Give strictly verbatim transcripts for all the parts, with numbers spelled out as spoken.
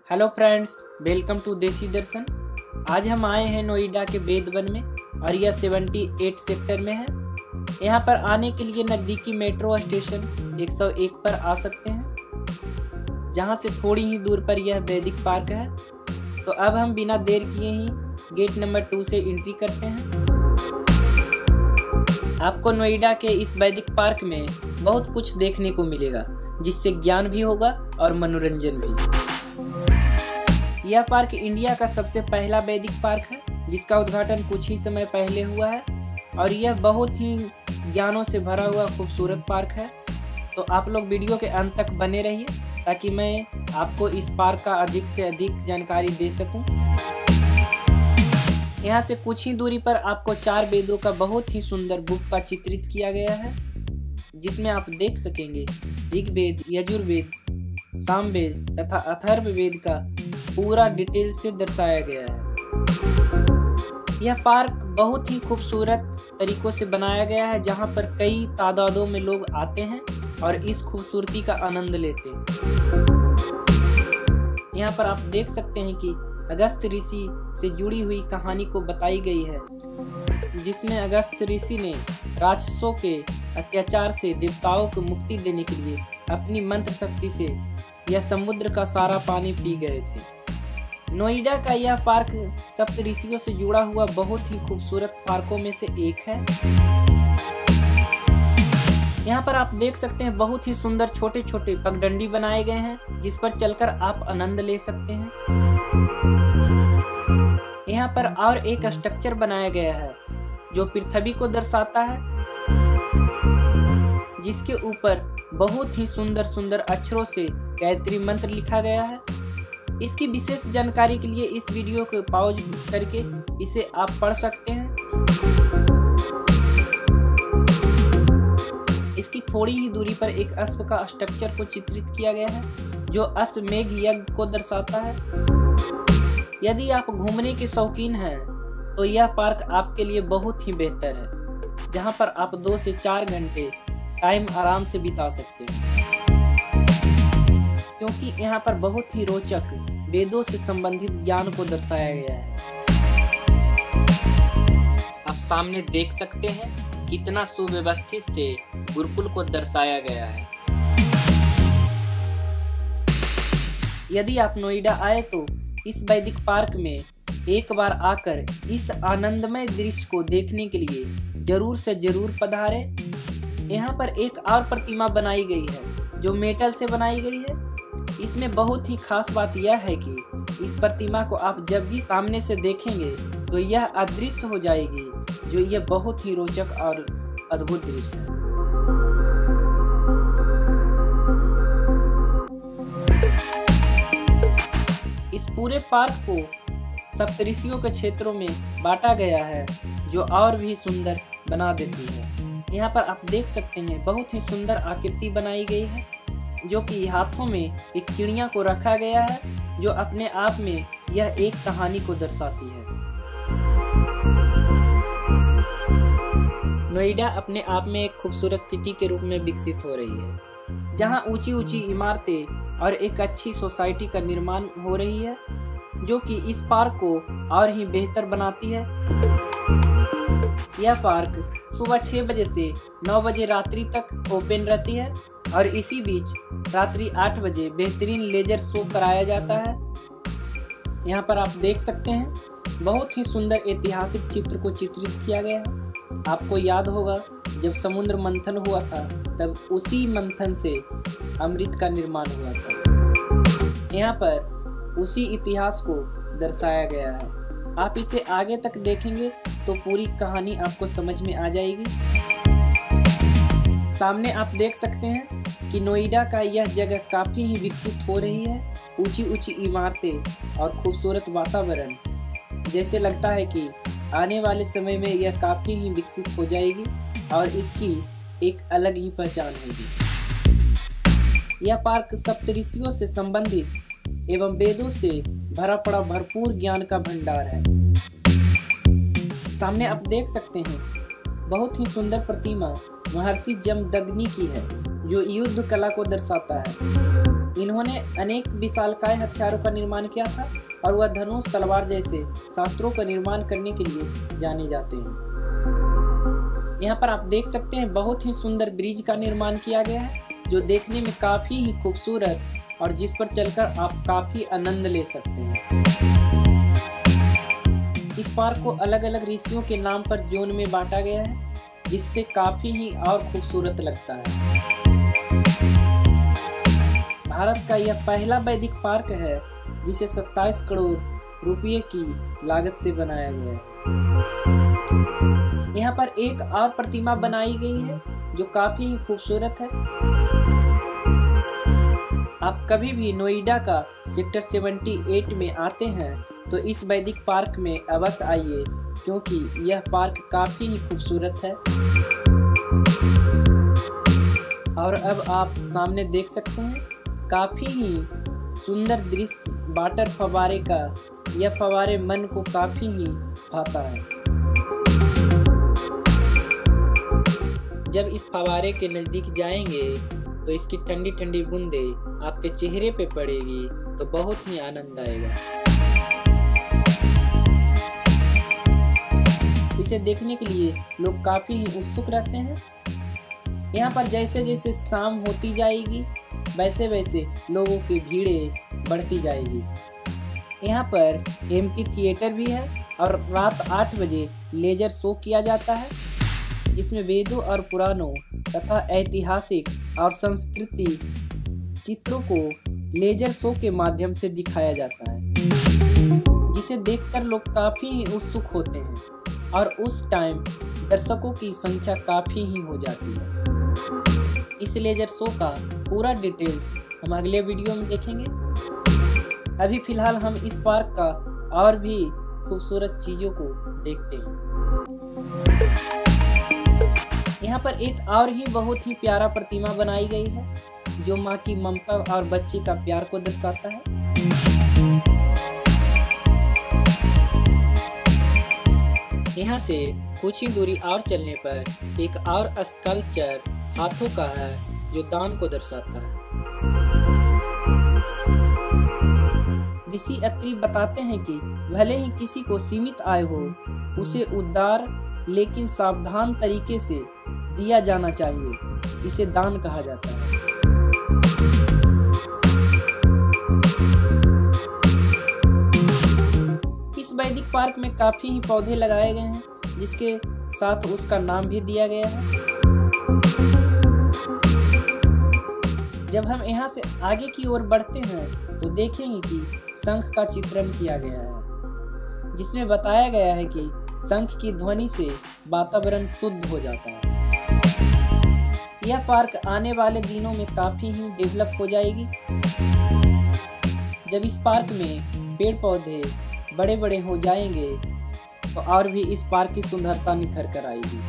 Hello friends, welcome to देसी दर्शन। आज हम आए हैं नोएडा के बेदवन में और यह अठहत्तर सेक्टर में है। यहाँ पर आने के लिए नज़दीकी मेट्रो स्टेशन एक सौ एक पर आ सकते हैं, जहाँ से थोड़ी ही दूर पर यह वैदिक पार्क है। तो अब हम बिना देर किए ही गेट नंबर टू से एंट्री करते हैं। आपको नोएडा के इस वैदिक पार्क में बहुत कुछ देखने को मिलेगा, जिससे ज्ञान भी होगा और मनोरंजन भी। यह पार्क इंडिया का सबसे पहला वैदिक पार्क है, जिसका उद्घाटन कुछ ही समय पहले हुआ है और यह बहुत ही ज्ञानों से भरा हुआ खूबसूरत पार्क है। तो आप लोग वीडियो के अंत तक बने रहिए ताकि मैं आपको इस पार्क का अधिक से अधिक जानकारी दे सकूं। यहाँ से कुछ ही दूरी पर आपको चार वेदों का बहुत ही सुंदर बुक का चित्रित किया गया है, जिसमें आप देख सकेंगे ऋग्वेद, यजुर्वेद, सामवेद तथा अथर्ववेद का पूरा डिटेल से दर्शाया गया है। यह पार्क बहुत ही खूबसूरत तरीकों से बनाया गया है, जहां पर कई तादादों में लोग आते हैं और इस खूबसूरती का आनंद लेते हैं। यहाँ पर आप देख सकते हैं कि अगस्त ऋषि से जुड़ी हुई कहानी को बताई गई है, जिसमें अगस्त ऋषि ने राक्षसों के अत्याचार से देवताओं को मुक्ति देने के लिए अपनी मंत्र शक्ति से यह समुद्र का सारा पानी पी गए थे। नोएडा का यह पार्क सप्त ऋषियों से जुड़ा हुआ बहुत ही खूबसूरत पार्कों में से एक है। यहाँ पर आप देख सकते हैं बहुत ही सुंदर छोटे छोटे पगडंडी बनाए गए हैं, जिस पर चलकर आप आनंद ले सकते हैं। यहाँ पर और एक स्ट्रक्चर बनाया गया है जो पृथ्वी को दर्शाता है, जिसके ऊपर बहुत ही सुंदर सुंदर अक्षरों से गायत्री मंत्र लिखा गया है। इसकी विशेष जानकारी के लिए इस वीडियो को पॉज करके इसे आप पढ़ सकते हैं। इसकी थोड़ी ही दूरी पर एक अश्व का स्ट्रक्चर को चित्रित किया गया है, जो अश्वमेध यज्ञ को दर्शाता है। यदि आप घूमने के शौकीन हैं तो यह पार्क आपके लिए बहुत ही बेहतर है, जहां पर आप दो से चार घंटे टाइम आराम से बिता सकते हैं, क्योंकि यहाँ पर बहुत ही रोचक वेदों से संबंधित ज्ञान को दर्शाया गया है। आप सामने देख सकते हैं कितना सुव्यवस्थित से गुरुकुल को दर्शाया गया है। यदि आप नोएडा आए तो इस वैदिक पार्क में एक बार आकर इस आनंदमय दृश्य को देखने के लिए जरूर से जरूर पधारें। यहाँ पर एक और प्रतिमा बनाई गई है जो मेटल से बनाई गई है। इसमें बहुत ही खास बात यह है कि इस प्रतिमा को आप जब भी सामने से देखेंगे तो यह अदृश्य हो जाएगी, जो यह बहुत ही रोचक और अद्भुत दृश्य है। इस पूरे पार्क को सप्तऋषियों के क्षेत्रों में बांटा गया है, जो और भी सुंदर बना देती है। यहाँ पर आप देख सकते हैं बहुत ही सुंदर आकृति बनाई गई है, जो कि हाथों में एक चिड़िया को रखा गया है, जो अपने आप में यह एक कहानी को दर्शाती है। नोएडा अपने आप में एक खूबसूरत सिटी के रूप में विकसित हो रही है, जहां ऊंची ऊंची इमारतें और एक अच्छी सोसाइटी का निर्माण हो रही है, जो कि इस पार्क को और ही बेहतर बनाती है। यह पार्क सुबह छह बजे से नौ बजे रात्रि तक ओपन रहती है और इसी बीच रात्रि आठ बजे बेहतरीन लेजर शो कराया जाता है। यहाँ पर आप देख सकते हैं बहुत ही सुंदर ऐतिहासिक चित्र को चित्रित किया गया है। आपको याद होगा जब समुद्र मंथन हुआ था, तब उसी मंथन से अमृत का निर्माण हुआ था। यहाँ पर उसी इतिहास को दर्शाया गया है। आप इसे आगे तक देखेंगे तो पूरी कहानी आपको समझ में आ जाएगी। सामने आप देख सकते हैं कि नोएडा का यह जगह काफ़ी ही विकसित हो रही है। ऊंची ऊंची इमारतें और खूबसूरत वातावरण, जैसे लगता है कि आने वाले समय में यह काफ़ी ही विकसित हो जाएगी और इसकी एक अलग ही पहचान होगी। यह पार्क सप्तऋषियों से संबंधित एवं वेदों से भरा पड़ा भरपूर ज्ञान का भंडार है। सामने आप देख सकते हैं बहुत ही सुंदर प्रतिमा महर्षि जमदग्नि की है, जो युद्ध कला को दर्शाता है। इन्होंने अनेक विशालकाय हथियारों का निर्माण किया था और वह धनुष, तलवार जैसे शास्त्रों का निर्माण करने के लिए जाने जाते हैं। यहाँ पर आप देख सकते हैं बहुत ही सुंदर ब्रिज का निर्माण किया गया है, जो देखने में काफी ही खूबसूरत और जिस पर चलकर आप काफी आनंद ले सकते हैं। इस पार्क को अलग अलग ऋषियों के नाम पर जोन में बांटा गया है, जिससे काफी ही और खूबसूरत लगता है। भारत का यह पहला वैदिक पार्क है जिसे सत्ताईस करोड़ रुपये की लागत से बनाया गया है। यहाँ पर एक और प्रतिमा बनाई गई है जो काफी ही खूबसूरत है। आप कभी भी नोएडा का सेक्टर अठहत्तर में आते हैं तो इस वैदिक पार्क में अवश्य आइए, क्योंकि यह पार्क काफी ही खूबसूरत है। और अब आप सामने देख सकते हैं काफी ही सुंदर दृश्य वाटर फव्वारे का। यह फव्वारे मन को काफी ही भाता है। जब इस फव्वारे के नजदीक जाएंगे तो इसकी ठंडी ठंडी बूंदें आपके चेहरे पे पड़ेगी तो बहुत ही आनंद आएगा। इसे देखने के लिए लोग काफी ही उत्सुक रहते हैं। यहाँ पर जैसे जैसे शाम होती जाएगी वैसे वैसे लोगों की भीड़ें बढ़ती जाएगी। यहाँ पर एमपी थिएटर भी है और रात आठ बजे लेजर शो किया जाता है, जिसमें वेदों और पुराणों तथा ऐतिहासिक और संस्कृति चित्रों को लेजर शो के माध्यम से दिखाया जाता है, जिसे देखकर लोग काफी ही उत्सुक होते हैं और उस टाइम दर्शकों की संख्या काफी ही हो जाती है। इस लेजर शो का पूरा डिटेल्स हम अगले वीडियो में देखेंगे। अभी फिलहाल हम इस पार्क का और भी खूबसूरत चीजों को देखते हैं। यहाँ पर एक और ही बहुत ही प्यारा प्रतिमा बनाई गई है, जो माँ की ममता और बच्चे का प्यार को दर्शाता है। यहाँ से कुछ ही दूरी और चलने पर एक और स्कल्पचर हाथों का है, जो दान को दर्शाता है। ऋषि अत्रि बताते हैं कि भले ही किसी को सीमित आय हो, उसे उदार लेकिन सावधान तरीके से दिया जाना चाहिए। इसे दान कहा जाता है। इस वैदिक पार्क में काफी ही पौधे लगाए गए हैं, जिसके साथ उसका नाम भी दिया गया है। जब हम यहाँ से आगे की ओर बढ़ते हैं तो देखेंगे कि शंख का चित्रण किया गया है, जिसमें बताया गया है कि शंख की ध्वनि से वातावरण शुद्ध हो जाता है। यह पार्क आने वाले दिनों में काफी ही डेवलप हो जाएगी, जब इस पार्क में पेड़ पौधे बड़े बड़े हो जाएंगे तो और भी इस पार्क की सुंदरता निखर कर आएगी।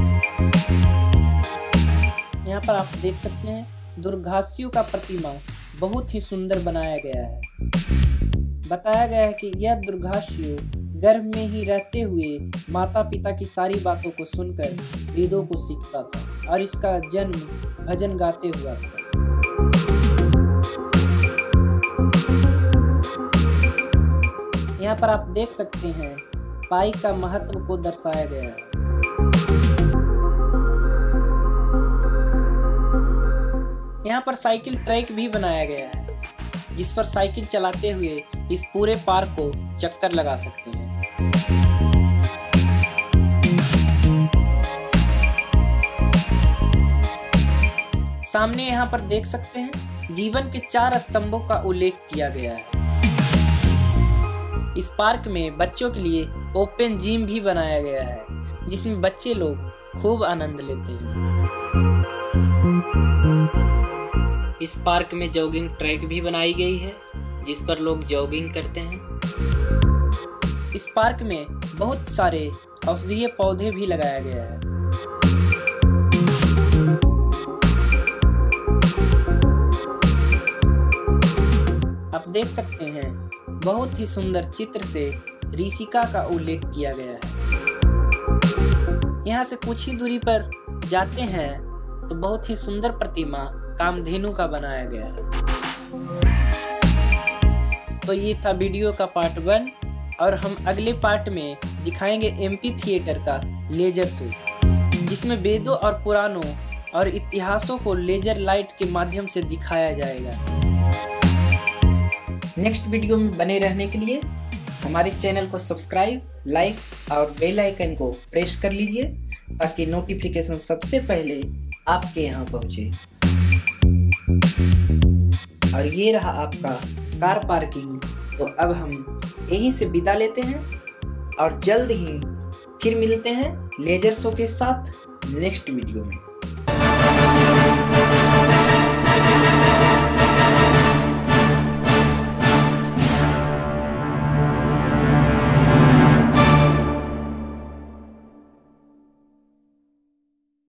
यहाँ पर आप देख सकते हैं दुर्गास्यु का प्रतिमा बहुत ही सुंदर बनाया गया है। बताया गया है कि यह दुर्गास्यु गर्भ में ही रहते हुए माता पिता की सारी बातों को सुनकर वेदों को सीखता था और इसका जन्म भजन गाते हुआ था। यहाँ पर आप देख सकते हैं बाइक का महत्व को दर्शाया गया है। यहाँ पर साइकिल ट्रैक भी बनाया गया है, जिस पर साइकिल चलाते हुए इस पूरे पार्क को चक्कर लगा सकते हैं। सामने यहाँ पर देख सकते हैं जीवन के चार स्तंभों का उल्लेख किया गया है। इस पार्क में बच्चों के लिए ओपन जिम भी बनाया गया है, जिसमें बच्चे लोग खूब आनंद लेते हैं। इस पार्क में जॉगिंग ट्रैक भी बनाई गई है, जिस पर लोग जॉगिंग करते हैं। इस पार्क में बहुत सारे औषधीय पौधे भी लगाया गया है। आप देख सकते हैं बहुत ही सुंदर चित्र से ऋषिका का उल्लेख किया गया है। यहाँ से कुछ ही दूरी पर जाते हैं तो बहुत ही सुंदर प्रतिमा कामधेनु का बनाया गया है। तो ये था वीडियो का पार्ट वन, और हम अगले पार्ट में दिखाएंगे एमपी थिएटर का लेजर शो, जिसमें वेदों और पुराणों और इतिहासों को लेजर लाइट के माध्यम से दिखाया जाएगा। नेक्स्ट वीडियो में बने रहने के लिए हमारे चैनल को सब्सक्राइब, लाइक और बेल आइकन को प्रेस कर लीजिए, ताकि नोटिफिकेशन सबसे पहले आपके यहाँ पहुँचे। और ये रहा आपका कार पार्किंग। तो अब हम यहीं से विदा लेते हैं और जल्द ही फिर मिलते हैं लेजर शो के साथ नेक्स्ट वीडियो में।